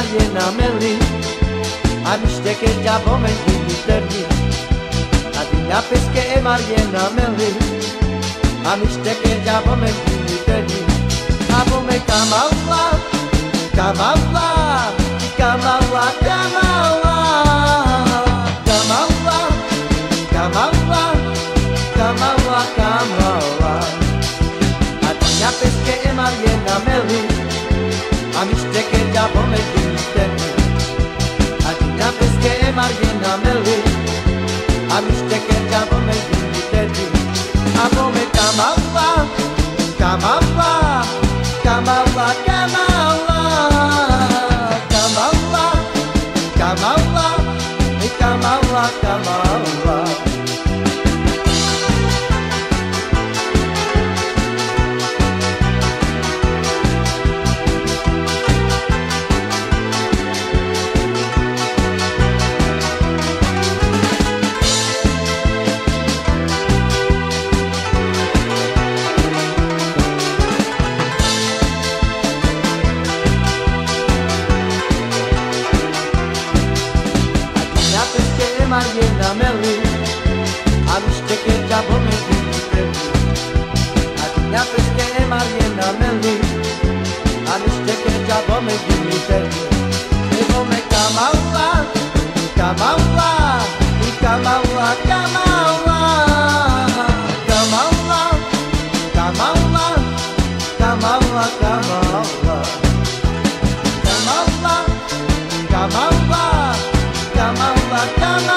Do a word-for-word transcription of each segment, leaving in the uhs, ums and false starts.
Mariena Meli, a mișteche geabă me gimiterni, a din pesche e Mariena Meli, a mișteche geabă me gimiterni, a bome camala, camala, camala, camala, camala, camala, camala, camala, a din pesche e Mariena Meli. A mișteche geabă me gimiterni, a din pesche e Mariena Meli, a mișteche geabă me gimiterni, a bome camala, camala, camala, camala, camala, camala, camala, camala. Mariena Meli, a mișteche geabă me gimiterni, a din pesche e Mariena Meli, a mișteche geabă me gimiterni, e bome camala, camala, camala, camala, camala, camala, camala, camala, camala, camala, camala, camala.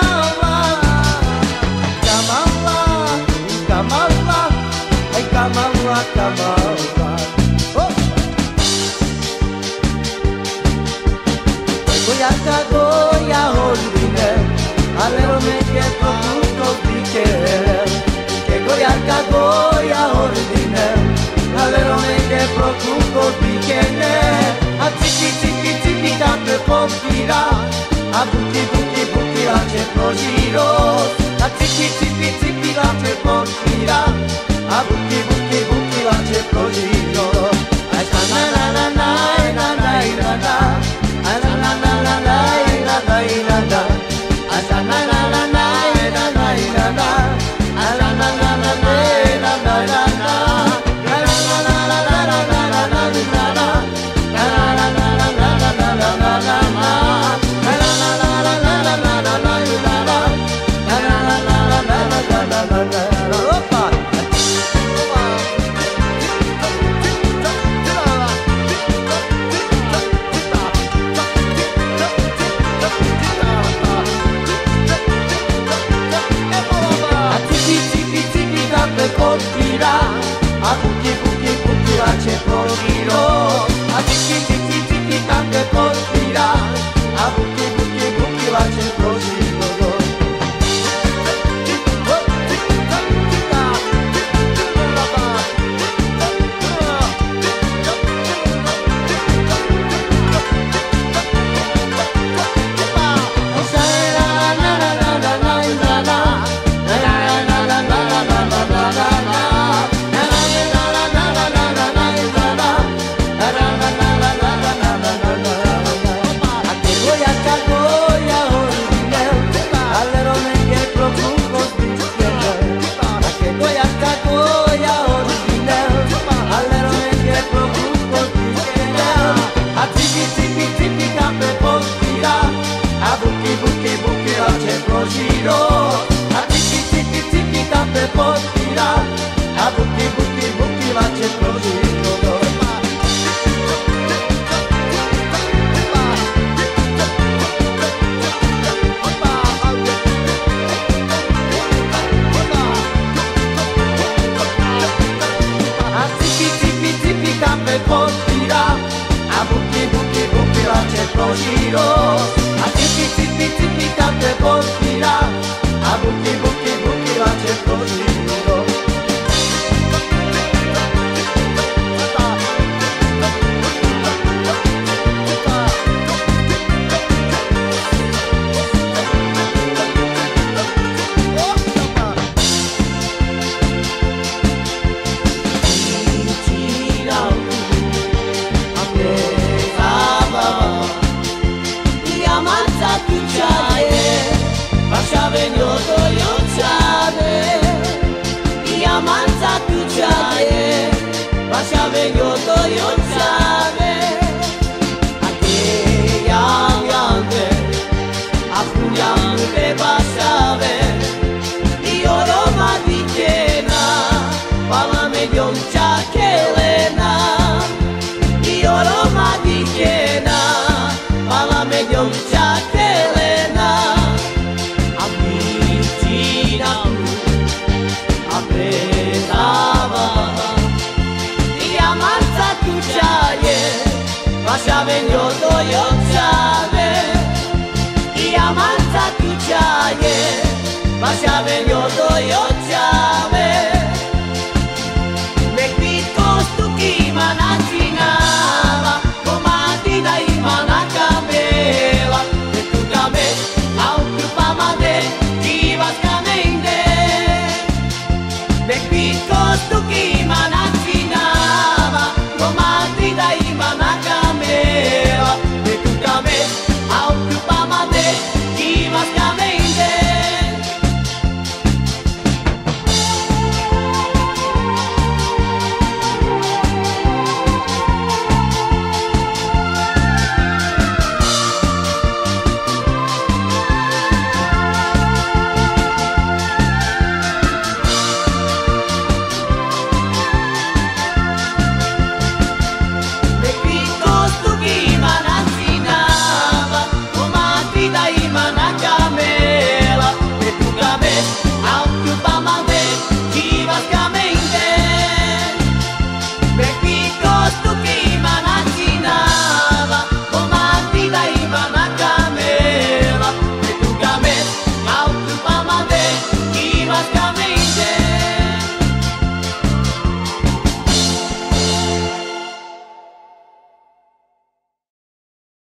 Camala, camala, oh! Goiaca, goia, ordine, alero me che tutto dice, che goiaca, goia, ordine, alero me che tutto dice, a zipi, zipi, zipi, campe pompira, a buchi, buchi, buchi, la c'è giro, a zipi, zipi, zipi, la c'è pompira, a buchi, buchi, buchi, la c'è giro, a na na na na na na na na, a na na na na na na na na na, a na na na na na na na na na, a na na na na na na na na na, a na na na na na na na na na na, a na na na na na na na na na na, a na na na na na na na na na na, a na na na na na na na na na. Colpirà, a buchi, buchi, buchi, la c'è giro, a zipi, zipi, zipi, campe colpirà, a buchi, buchi, buchi, la c'è giro. Giro, a zipi, zipi, zipi, campe pompira, a buchi, buchi, buchi, la c'è giro. A zipi, zipi, zipi, campe pompira, a buchi, buchi, buchi, la c'è giro. A zipi, zipi, zipi, campe pompira, a buchi, buchi, buchi, la c'è giro. Diamanța cuciaie, așa venio doioțane. Diamanța cuciaie, așa venio doioțane. Aquella grande, acum pe basave, io Roma di Chena, pala meglio Ciachelena. Io Roma di Chena, pala meglio Ciachelena. Avvicina apretava, diamanza cuciaie, lascia meglio doio.